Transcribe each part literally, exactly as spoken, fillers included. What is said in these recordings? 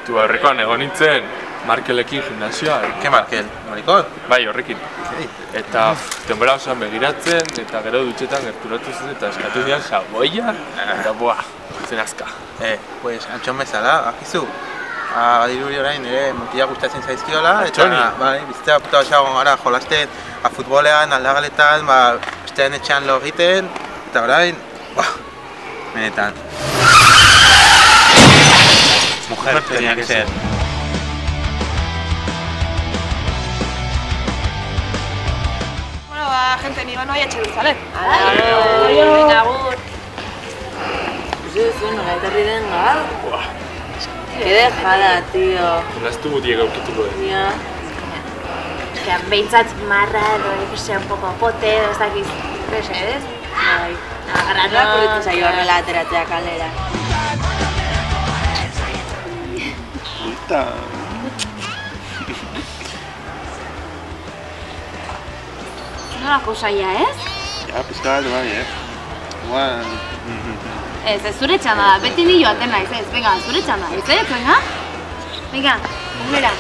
Tu aurrekoan egon nintzen Markelekin gimnasioan. Ke Markel? Marikon? Bai, horrekin. Eta denbora osoan begiratzen, eta gero dutxetan gerturatu zen, eta eskatu dian jaboia, eta boa, zen azka. Eh, pues, Antxon bezala, akizu. Badiruri orain ere mutila gustatzen zaizkiola, eta bai, biztea puta basagon gara jolasten, futbolean, aldagaletan, ba, bestean etxean lo egiten, eta orain, bah, benetan. Mujer tenía que ser. Bueno, ba, gente, ni bano etxe dut, zale? Aio! Venga, agur! Uste duzu, nola etorri den gaur? Que dejada, tío. Nolaztu mutiek aurkituko den. Ja. Que behintzat marra edo, ikuse, un poco pote, edo ez dakiz, bese, ez? Bai. Agarratu Politu zaio horrela ateratzea kalera. Puta. Nolako saia, ez? Ja, pizka bat bai, eh? Igual... Ez, ez zure txanda da, beti ni joaten naiz, ez, venga, zure txanda, ez ez, venga? Venga, mira.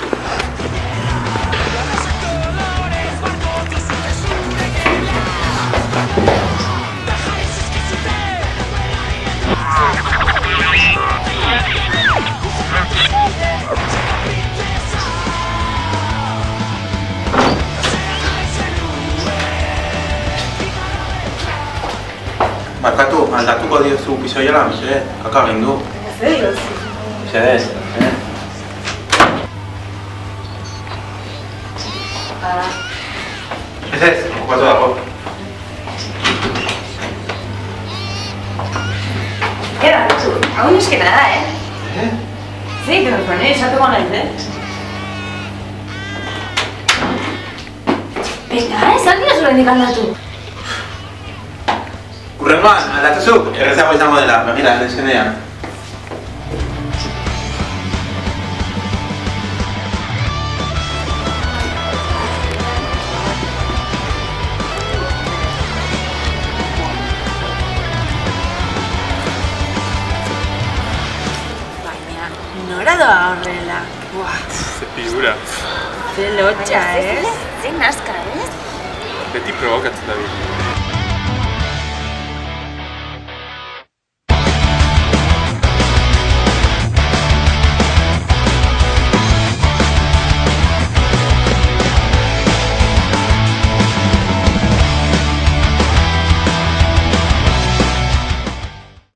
Barkatu, aldatuko diozu pisoiala, mesedez, kaka egin du. Mesedez? Mesedez, eh? Mesedez, okupatu dago. Queda, Nacho, aún es que nada, ¿eh? Eh? Sí, que nos ponéis, ya tengo naiz, ¿eh? Venga, ez aldi ez horrendik aldatu. Urrengoan, aldatuzu, errezago izango dela, begira, lezkenean. Baina, nora doa horrela? Buah, Ze figura. ze lotxa, ez? Zein nazka, ez? Beti provokatzen da bi.